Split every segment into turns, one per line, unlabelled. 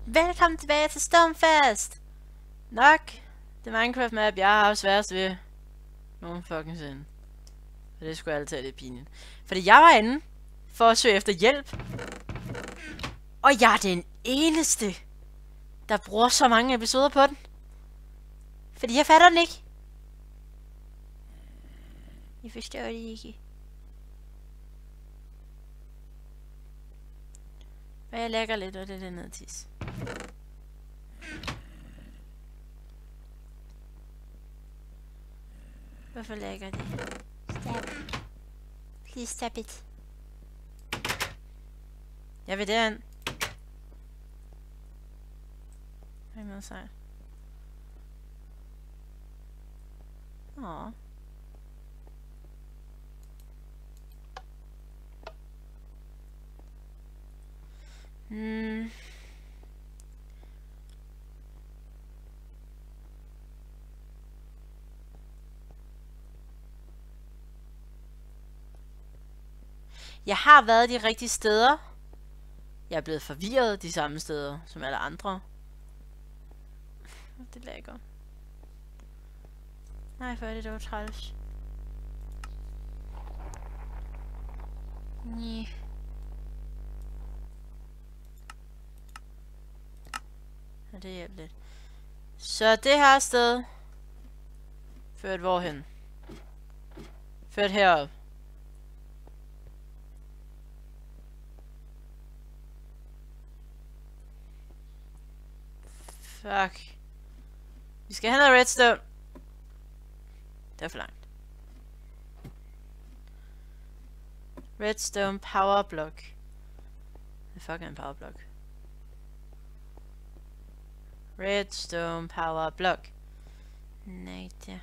Velkommen tilbage til Stormfast! Nok det Minecraft map, jeg har haft sværest ved nogen fucking sinde. Og det skulle altid lidt pinligt. Fordi jeg var inde for at søge efter hjælp. Og jeg er den eneste, der bruger så mange episoder på den. Fordi jeg fatter den ikke. Jeg forstår det ikke. Og jeg lægger lidt, og det er det ned tis. Hvorfor lægger det? Stop. Please stop it. Jeg vil derind. Hvad er noget sejt? Åh. Jeg har været de rigtige steder. Jeg er blevet forvirret de samme steder som alle andre. Det lækker. Nej, for det var træls. Næh. Og det hjælper lidt. Så det her sted ført hvorhen? Ført herop. Fuck. Vi skal have noget redstone. Det er for langt. Redstone power block. Hvad fuck er en power block? Redstone power block. Nej, der.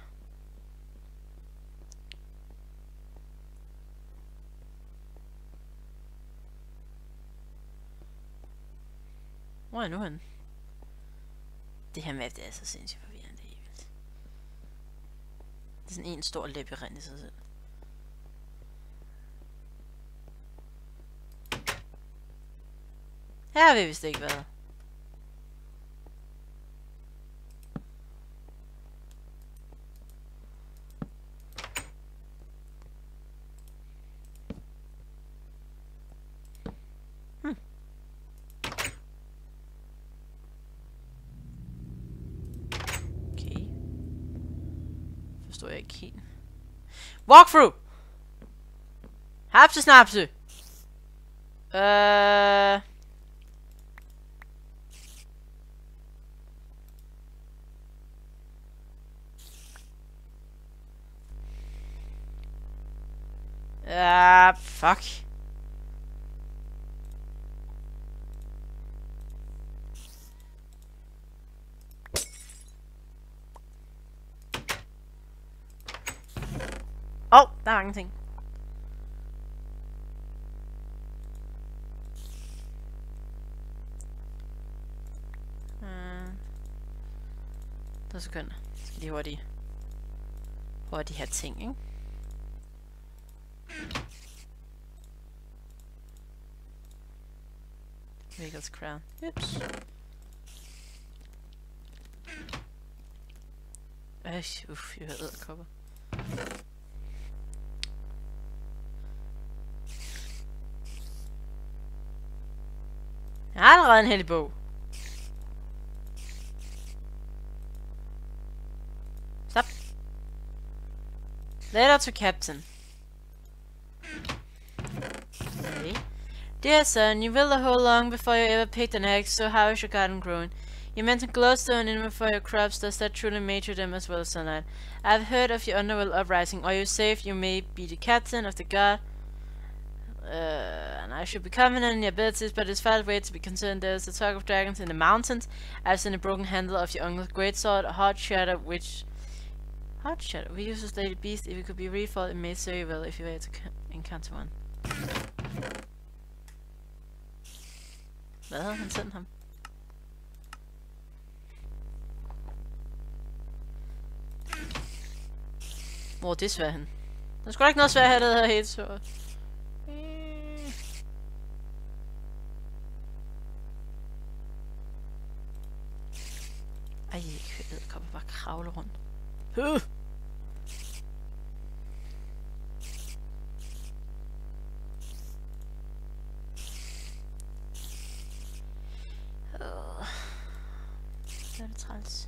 Hvor er nu henne? Det her map, det er så sindssygt forvirrende, det er vildt. Det er sådan en stor labyrint i sig selv. Her har vi vist ikke været. Forstår jeg ikke helt. Walkthrough! Hapse snapse! Fuck. Der er mange ting. Der sekunder. Skal de hurtigt have ting, ikke? Vehicles crown. Ups. Jeg har edderkopper. Jeg har allerede en heldig bog. Stop. Letter to Captain. Okay. Dear son, you built a hole long before you ever picked an egg, so how is your garden growing? You mentioned glowstone in for your crops. Does that truly mature them as well as sunlight? I've heard of your underworld uprising. Are you safe? You may be the captain of the guard. And I should be confident in your abilities, but it's far away to be concerned. There's a talk of dragons in the mountains. I've seen a broken handle of your uncle's greatsword, a hard shadow which... Hard shadow? We use this lady beast. If it could be refought, it may serve you well if you were to encounter one. Hvad havde han sendt ham? Hvor er det svært hen? Der er sgu da ikke noget svært her, der hedder helt så. Ej, jeg kommer bare kravle rundt. Det er det træls.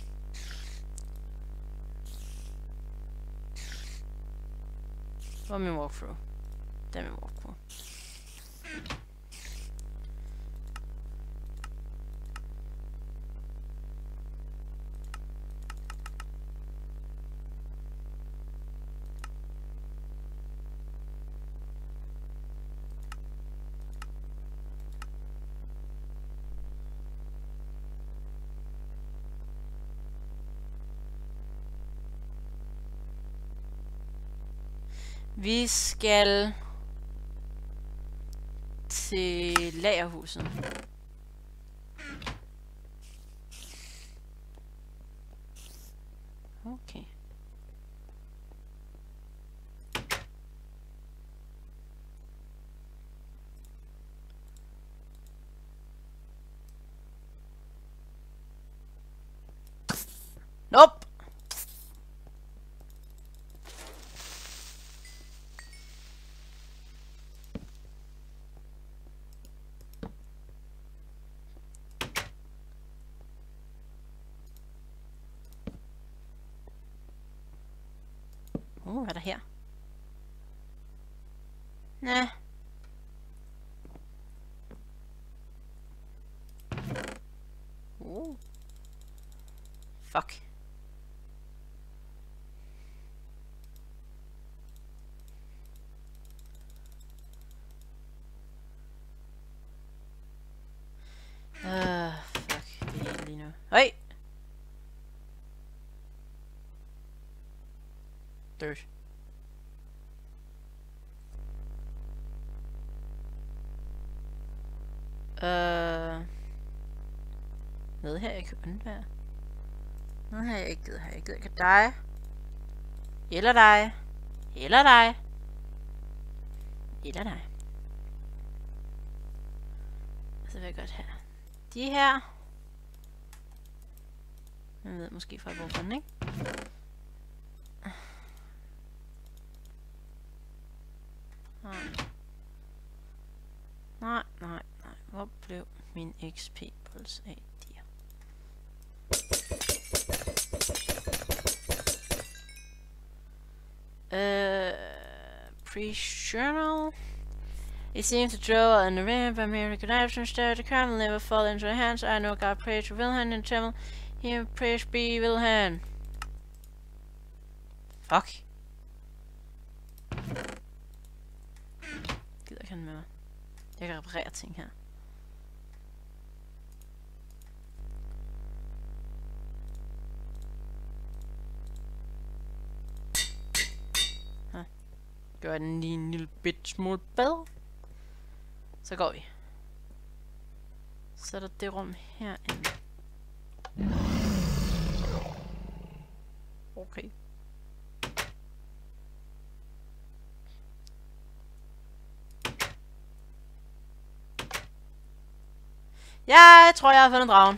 Hvor er min walkthrough? Det er min walkthrough. Vi skal til lagerhuset. Okay. Nope. Hvad er der her? Næh. Fuck. Fuck. Det er lige nu. Hej! Dirt. Noget her jeg kan undvære. Noget her jeg ikke gider have. Jeg gider ikke dig. Eller dig. Eller dig. Eller dig. Så vil jeg godt have de her. Jeg ved måske fra hvorfor den, ikke? Nej. Hvor blev min XP puls af de her? Pre-journal. It seems to draw on the ramp by mere connection stir the kernel never fall into the hands. I know God praise to Wilhelm and Temel. Here praise be Wilhelm. Fuck. Gider ikke han med mig. Jeg kan reparere ting her. Gør den lige en lille bit smule bedre. Så går vi. Så er der det rum herinde. Okay. Ja, jeg tror jeg har fundet dragen.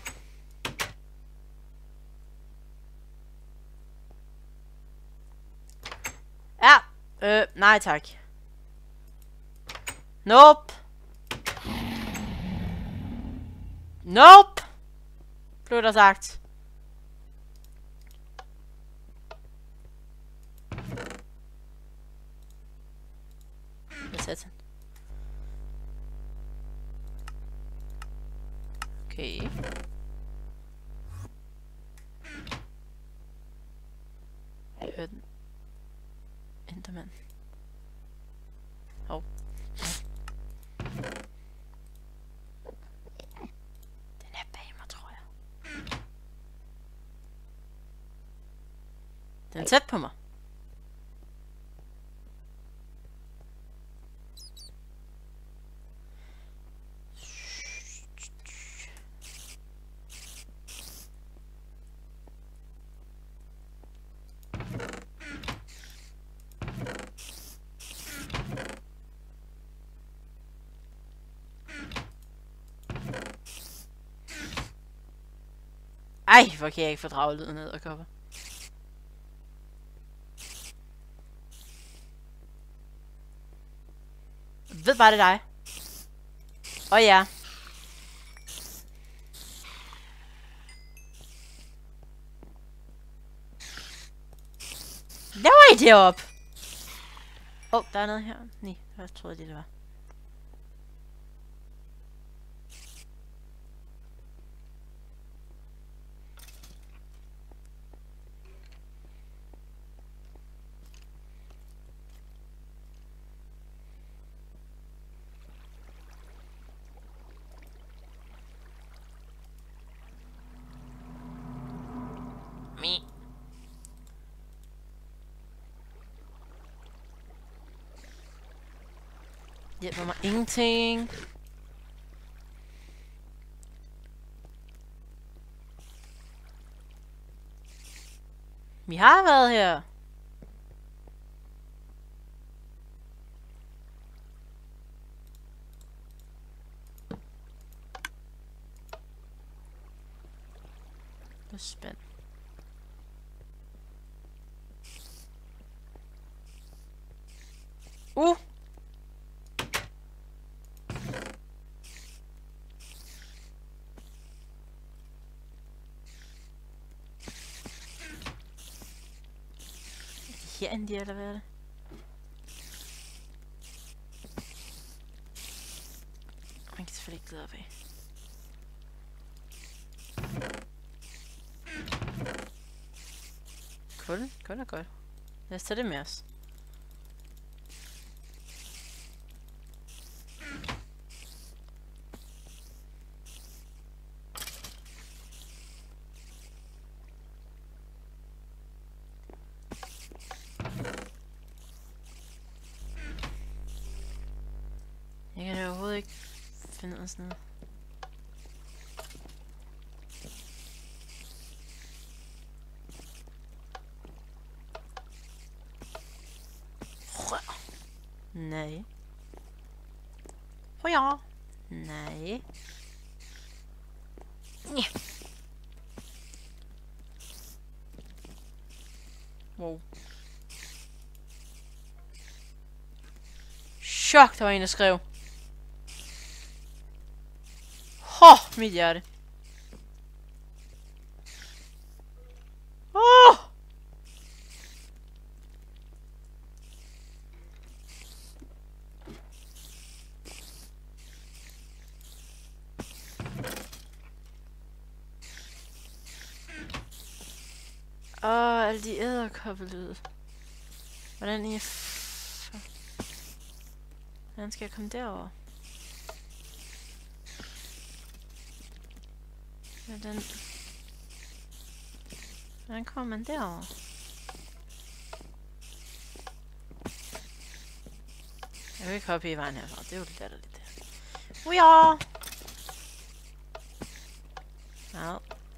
Ja, nej tak. Nope. Nope. Blev der sagt. Hvad sagde han? Okay. Jeg hørte den. Enderman. Hov. Den er bag mig, tror jeg. Den er tæt på mig. Ej, hvor kan jeg ikke fordrage lyden af edderkopper. Jeg ved bare, det er dig. Ja. Laver I det op? Der er noget her. Nej, jeg troede det var. Hjælper mig ingenting. Vi har været her. Det er spændt. Herinde, eller hvad er det? Man kan selvfølgelig ikke glide op af. Kul er godt. Lad os tage det med os. Jeg kan da overhovedet ikke finde ud af sådan noget. Nej. Ja. Nej. Ja. Wow. Chok, der var en, der skrev. Mit hjerte. Alle de edderkoppelyde. Hvordan skal jeg komme derover? Hvordan kommer man derover? Jeg vil ikke hoppe i vejen herfra. Det er jo lidt latterligt. Ja. Au.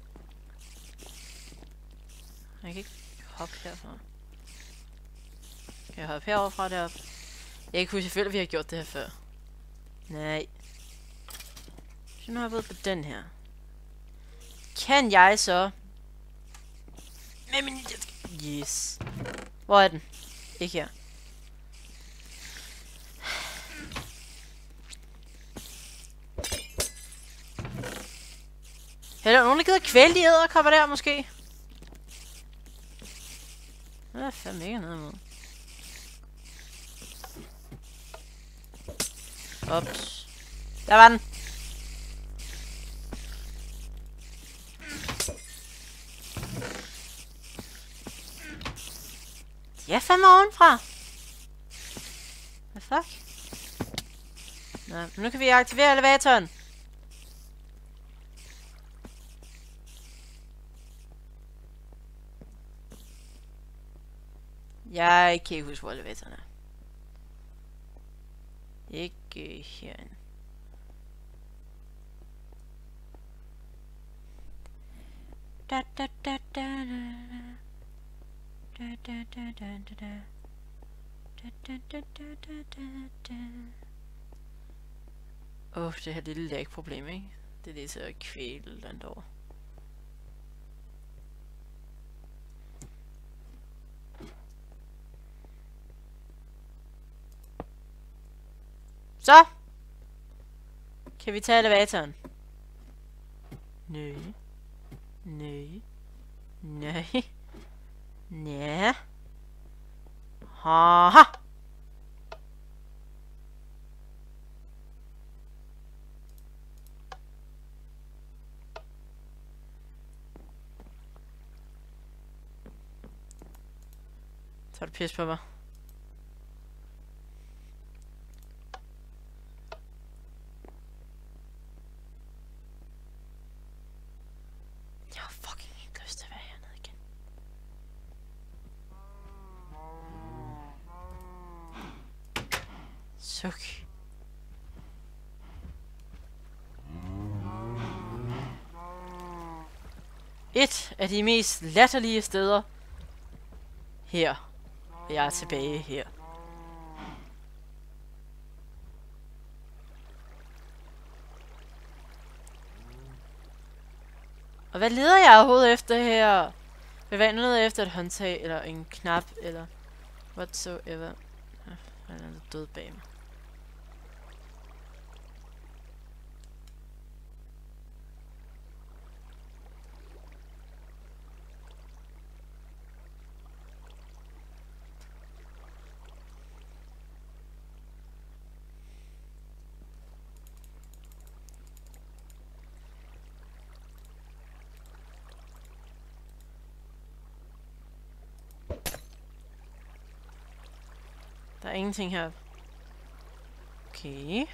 Jeg kan ikke hoppe herfra. Kan jeg hoppe heroverfra deroppe? Jeg kan ikke huske selvfølgelig, at vi har gjort det her før. Nej. Så nu har jeg været på den her. Kan jeg så... med min... Yes. Hvor er den? Ikke her. Er der nogen, der gider kvæle de edderkopper der, måske? Det er fandme ikke noget imod. Ups. Der var den. De er fandme ovenfra. Hvad fuck? Nå, nu kan vi aktivere elevatoren. Jeg kan ikke huske, hvor elevatoren er. Ikke herinde. Da da da da da. Da da da da da da. Da da da da da da da. Det her lille lægproblem, ikke? Det er det så at kvæle den over. Så! Kan vi tage elevatoren? Nej. Nej. Nej. Ja. Haha! Tager du pis på mig? Jeg har fucking ikke lyst til at være hernede igen. Suk. Et af de mest latterlige steder. Her. Jeg er tilbage her. Og hvad leder jeg overhovedet efter her? Hvad var jeg leder efter et håndtag, eller en knap, eller whatsoever. Han er død bag mig. Der er ingenting her. Okay.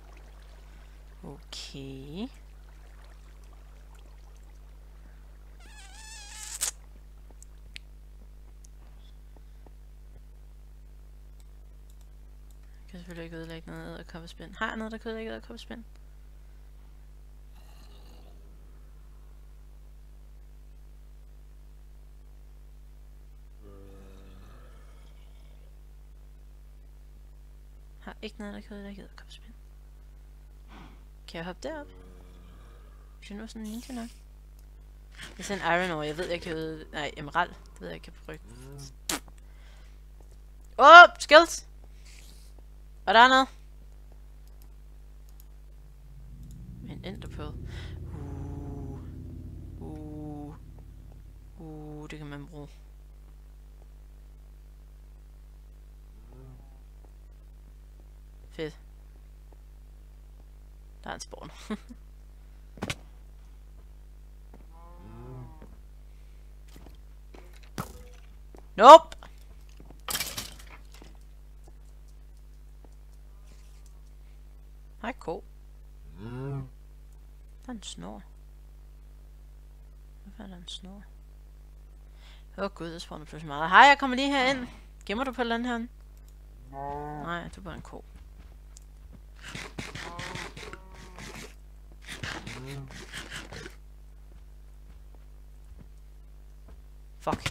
Okay. Jeg kan selvfølgelig ikke ødelægge noget edderkoppespind. Har jeg noget, der kan ødelægge edderkoppespind? Har ikke noget, der kan ødelægge edderkoppespind. Kan jeg hoppe derop? Hvis jeg nu sådan en ninja nok. Det er sådan en iron ore. Jeg ved, jeg kan ødelægge... Nej, emerald. Det ved jeg, kan brygge. Skills! Og der er noget. En enderpearl. Det kan man bruge. Fedt. Der er en spawn. Nope! Hej, ko. Der er en snor. Hvorfor er der en snor? Gud, der spawner pludselig meget. Hej, jeg kommer lige herind. Gemmer du på et eller andet herinde? Nej, du er bare en ko. Fuck.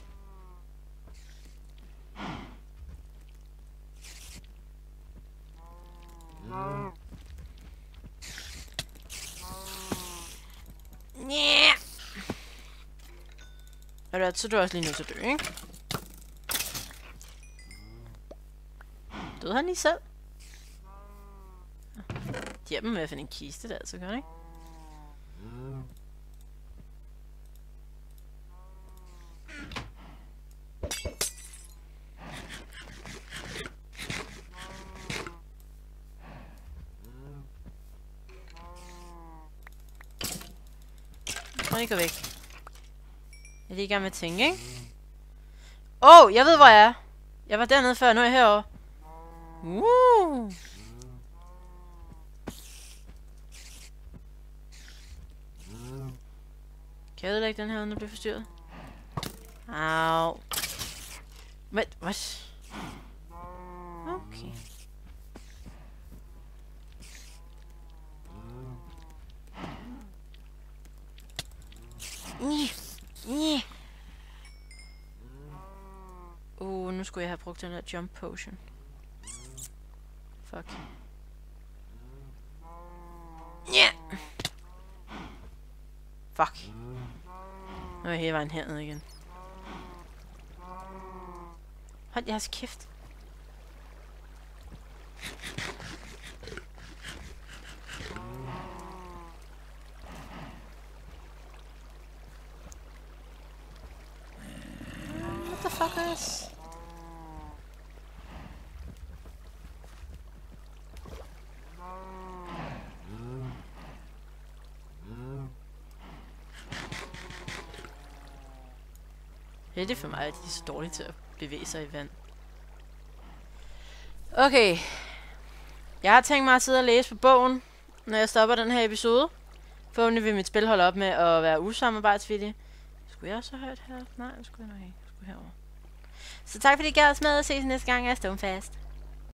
Yeah. Så er du også lige nødt til at dø, ikke? Døde han lige selv? De hjælper med at finde en kiste der, så gør det, ikke? Må ikke gå væk. Jeg er lige i gang med at tænke, ikke? Jeg ved hvor jeg er. Jeg var dernede før, nu er jeg herovre. Kan jeg ødelægge den her, uden at blive forstyrret? Au. What? Okay. Nu skulle jeg have brugt den der jump potion. Fuck. Fuck. Nu er jeg hele vejen hernede igen. Hold jeres kæft. motherfuckers. Heldigt for mig, at de er så dårlige til at bevæge sig i vand. Okay. Jeg har tænkt mig at sidde og læse på bogen, når jeg stopper den her episode. Forhåbentlig vil mit spil holde op med at være usamarbejdsvillig. Skulle jeg også have hørt her? Nej, det skulle jeg nok ikke. Jeg skulle herover. Så tak fordi I gad os med, og ses næste gang, jeg er Stonefast.